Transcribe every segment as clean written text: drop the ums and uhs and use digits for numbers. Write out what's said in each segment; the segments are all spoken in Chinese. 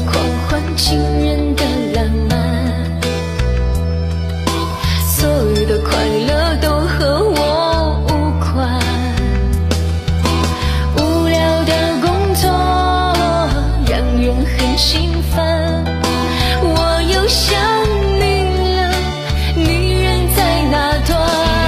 狂欢，情人的浪漫，所有的快乐都和我无关。无聊的工作让人很心烦，我又想你了，你人在哪端？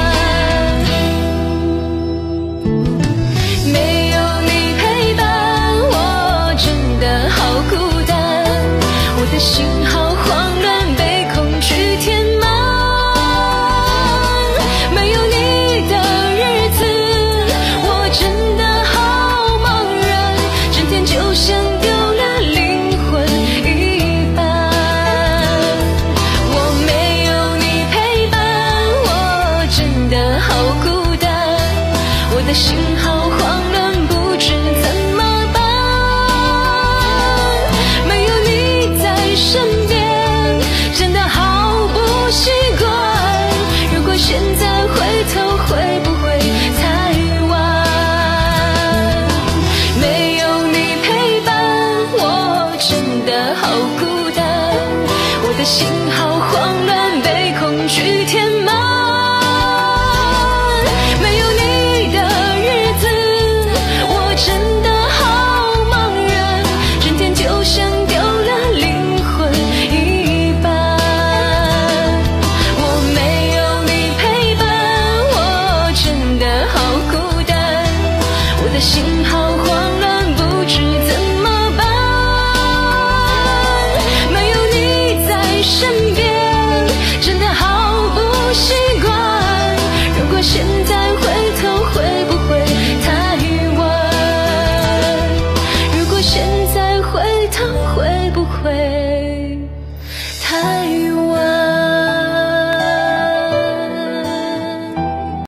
没有你陪伴，我真的好孤单，我的心好慌乱，被恐惧填满。没有你的日子，我真的好茫然，整天就像丢了灵魂一般。我没有你陪伴，我真的好孤单，我的心好慌乱，不知怎么办。没有你在身边，真的好不习惯。如果现在回头，会不会太晚？没有你陪伴，我真的好孤单，我的心好慌乱，被恐惧填满。没有你的日子，我真的好茫然，整天就像丢了灵魂一般。我没有你陪伴，我真的好孤单，我的心好慌乱，不知怎么办。没有你在身边，真的好不习惯。如果现在回头，会不会太晚？如果现在回头，会不会太晚？